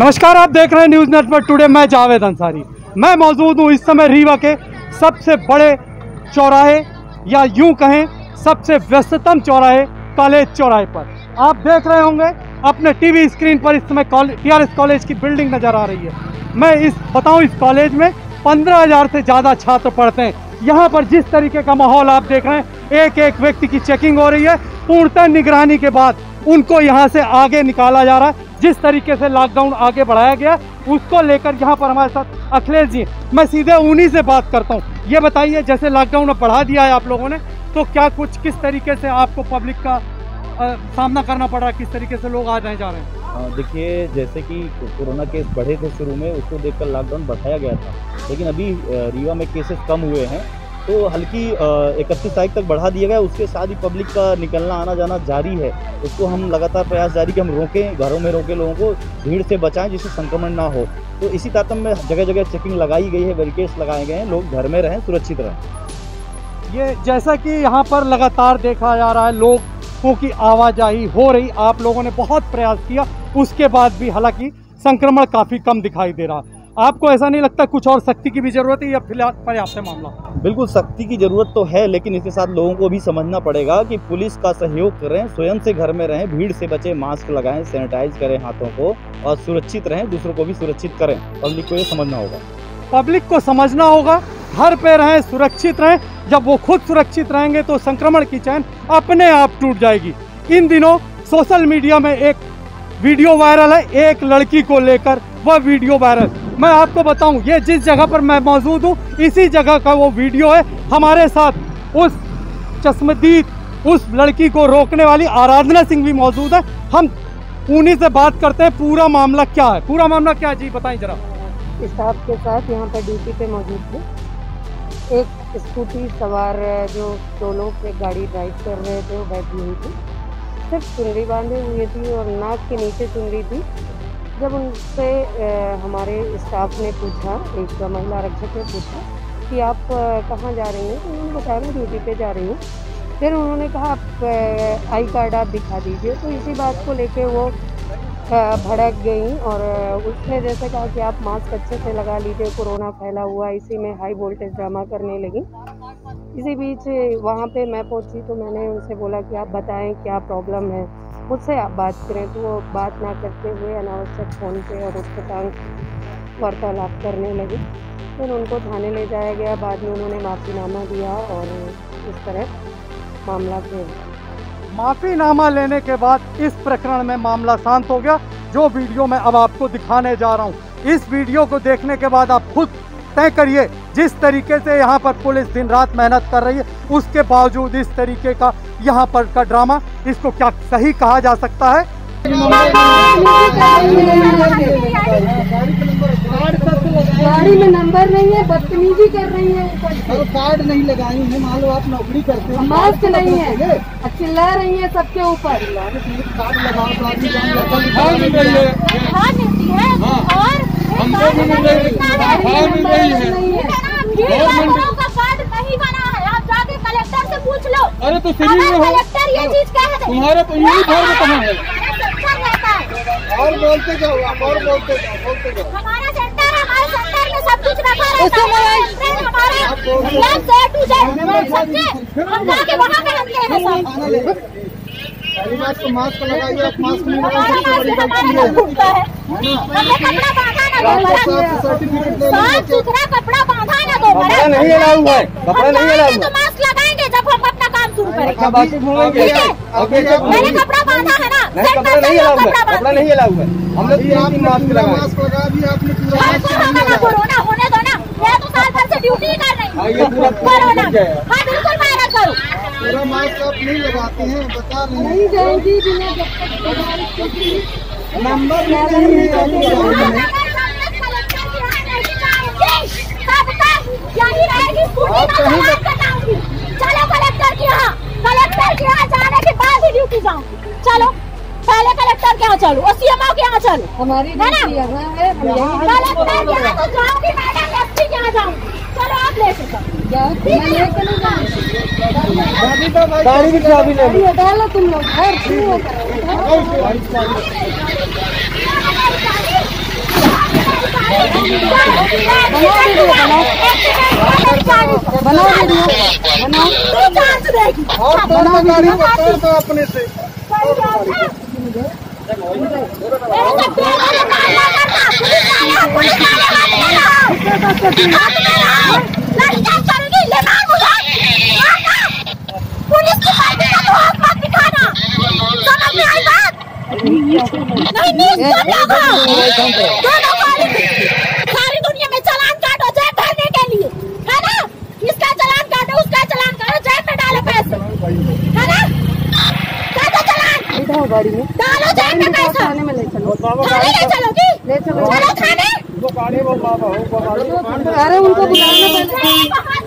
नमस्कार, आप देख रहे हैं न्यूज़ नेटवर्क टुडे। मैं जावेद अंसारी। मैं मौजूद हूँ इस समय रीवा के सबसे बड़े चौराहे या यूं कहें सबसे व्यस्ततम चौराहे कॉलेज चौराहे पर। आप देख रहे होंगे अपने टीवी स्क्रीन पर इस समय TRS कॉलेज की बिल्डिंग नज़र आ रही है। मैं बताऊं, इस कॉलेज में 15,000 से ज़्यादा छात्र पढ़ते हैं। यहाँ पर जिस तरीके का माहौल आप देख रहे हैं, एक एक व्यक्ति की चेकिंग हो रही है। पूर्णतः निगरानी के बाद उनको यहाँ से आगे निकाला जा रहा है। जिस तरीके से लॉकडाउन आगे बढ़ाया गया उसको लेकर यहाँ पर हमारे साथ अखिलेश जी, मैं सीधे उन्हीं से बात करता हूँ। ये बताइए, जैसे लॉकडाउन बढ़ा दिया है आप लोगों ने, तो क्या किस तरीके से आपको पब्लिक का सामना करना पड़ रहा है, किस तरीके से लोग आ रहे जा रहे हैं? देखिए, जैसे कि कोरोना केस बढ़े थे शुरू में, उसको देखकर लॉकडाउन बढ़ाया गया था, लेकिन अभी रीवा में केसेस कम हुए हैं तो हल्की 31 तारीख तक बढ़ा दिया गया। उसके साथ ही पब्लिक का निकलना आना जाना जारी है। उसको हम लगातार प्रयास जारी कि हम रोकें, घरों में रोकें, लोगों को भीड़ से बचाएं जिससे संक्रमण ना हो। तो इसी तारतम्य में जगह जगह चेकिंग लगाई गई है, बैरिकेड्स लगाए गए हैं, लोग घर में रहें, सुरक्षित रहें। ये जैसा कि यहाँ पर लगातार देखा जा रहा है, लोगों की आवाजाही हो रही, आप लोगों ने बहुत प्रयास किया, उसके बाद भी हालांकि संक्रमण काफ़ी कम दिखाई दे रहा। आपको ऐसा नहीं लगता कुछ और सख्ती की भी जरूरत है या फिलहाल पर्याप्त है मामला? बिल्कुल सख्ती की जरूरत तो है, लेकिन इसके साथ लोगों को भी समझना पड़ेगा कि पुलिस का सहयोग करें, स्वयं से घर में रहें, भीड़ से बचें, मास्क लगाएं, सैनिटाइज करें हाथों को और सुरक्षित रहें, दूसरों को भी सुरक्षित करें। पब्लिक को ये समझना होगा। पब्लिक को समझना होगा, घर पे रहें, सुरक्षित रहें। जब वो खुद सुरक्षित रहेंगे तो संक्रमण की चैन अपने आप टूट जाएगी। इन दिनों सोशल मीडिया में एक वीडियो वायरल है, एक लड़की को लेकर वह वीडियो वायरल। मैं आपको बताऊं, ये जिस जगह पर मैं मौजूद हूं, इसी जगह का वो वीडियो है। हमारे साथ उस चश्मदीद, उस लड़की को रोकने वाली आराधना सिंह भी मौजूद है। हम उन्हीं से बात करते हैं, पूरा मामला क्या है, पूरा मामला क्या है जी, बताएं जरा। स्टाफ के साथ यहाँ पर ड्यूटी पे मौजूद थे। एक स्कूटी सवार जो दो लोग एक गाड़ी ड्राइव कर रहे थे, वो बैठी हुई थी, सिर्फ चुनरी बांधे हुई थी और नाक के नीचे चुनरी थी। जब उनसे हमारे स्टाफ ने पूछा, एक महिला आरक्षक ने पूछा कि आप कहाँ जा रही हैं, तो उन्होंने बताया मैं ड्यूटी पे जा रही हूँ। फिर उन्होंने कहा आप आई कार्ड आप दिखा दीजिए। तो इसी बात को लेके वो भड़क गई और उसने जैसे कहा कि आप मास्क अच्छे से लगा लीजिए, कोरोना फैला हुआ। इसी में हाई वोल्टेज ड्रामा करने लगी। इसी बीच वहाँ पे मैं पहुँची तो मैंने उनसे बोला कि आप बताएं क्या प्रॉब्लम है, मुझसे आप बात करें। तो वो बात ना करते हुए अनावश्यक फ़ोन पे और उत्पटांग वार्तालाप करने लगी। फिर उनको थाने ले जाया गया। बाद में उन्होंने माफ़ीनामा दिया और इस तरह मामला फिर माफ़ीनामा लेने के बाद इस प्रकरण में मामला शांत हो गया। जो वीडियो मैं अब आपको दिखाने जा रहा हूँ, इस वीडियो को देखने के बाद आप खुद तय करिए। जिस तरीके से यहाँ पर पुलिस दिन रात मेहनत कर रही है, उसके बावजूद इस तरीके का यहाँ पर का ड्रामा, इसको क्या सही कहा जा सकता है? गाड़ी में नंबर नहीं है, बदतमीजी कर रही है। कार्ड नहीं लगाई है, मान लो आप नौकरी करते हो, मास्क नहीं है, चिल्ला रही है सबके ऊपर। कार्ड लगाओ तो आदमी कलेक्टर से पूछ लो। अरे तो सिविल में हो, कलेक्टर ये चीज कह रहे तुम्हारा यूनिफॉर्म कहाँ है? और बोलते जाओ, आप और बोलते जाओ। हमारा सेंटर है, हमारे सेंटर में सब कुछ रखा रहता है। हम जाके वहाँ पे हम ले रहे सब। मास्क लगाइए, आप मास्क नहीं लगाइए, साफ सुथरा कपड़ा बांधा ना दो। कपड़ा नहीं अलाउ है, कपड़ा नहीं अलाउ है। तो मास्क लगाएंगे जब हम अपना काम शुरू करेंगे। मैंने कपड़ा बांधा है ना, कपड़ा नहीं अलाउ है, कपड़ा नहीं अलाउ है। हम लोग मास्क लगा दिया आपने पूरा। कोरोना होने दो ना, मैं तो साल भर से ड्यूटी कर रही हूँ। कोरोना हाँ बिल्कुल वायरल करो। पूरा मास्क आप नहीं लगाते हैं, बता रहे नहीं जाएगी बिना नंबर नहीं है। यही रहेगी चलो कलेक्टर के यहाँ, कलेक्टर के यहाँ जाने के बाद ही ड्यूटी जाऊँ। चलो पहले कलेक्टर के यहाँ चलो और CMO के यहाँ चलो। हमारी ड्यूटी यहाँ है, कलेक्टर के यहाँ तो जाऊँगी मैडम, एसपी के यहाँ जाऊँगी। चलो आप ले सकते गाड़ी की चाबी ले लो। डालो तुम लोग। बनाओ वीडियो, बनाओ। और तोड़ दो गाड़ी को, तोड़ दो अपने से। पुलिस की पार्टी का तो हाथ मत दिखाना, समझ में आई बात? नहीं सारी दुनिया में चालान काटो जेब भरने के लिए, है ना? इसका चालान काटो, उसका चालान काटो, जेब में डालो पैसे, है ना? काटो चालान, बैठाओ गाड़ी में, डालो जेब में पैसा, थाने में ले चलो, थाने ले चलोगी? ले चलो, चलो थाने। अरे उनको बुलाना पड़ेगा।